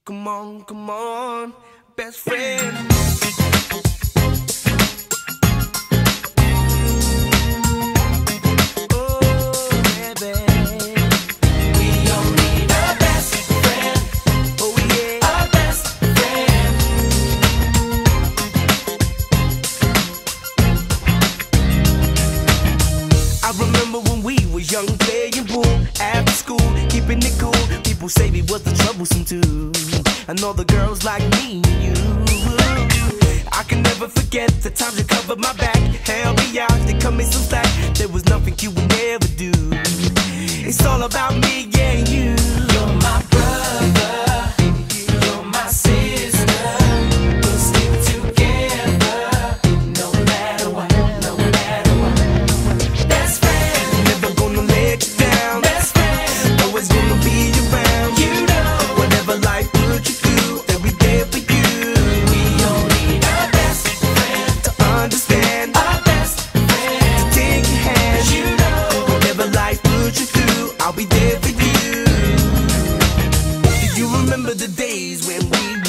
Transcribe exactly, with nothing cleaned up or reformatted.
Come on, come on, best friend. Young playing pool after school, keeping it cool. People say we was the troublesome too, and all the girls like me and you. I can never forget the times you covered my back, held me out, they cut me some slack. There was nothing you would never do. It's all about me, yeah, you. You're my brother, you're my sister. We'll stick together, no matter what, no matter what. Best friend, never gonna let you down. Best friend, always gonna be around. You know, whatever life put you through, they'll be there for you. We all need our best friend to understand. Our best friend to take your hand. You know, whatever life put you through, I'll be there for you. Do you remember the days when we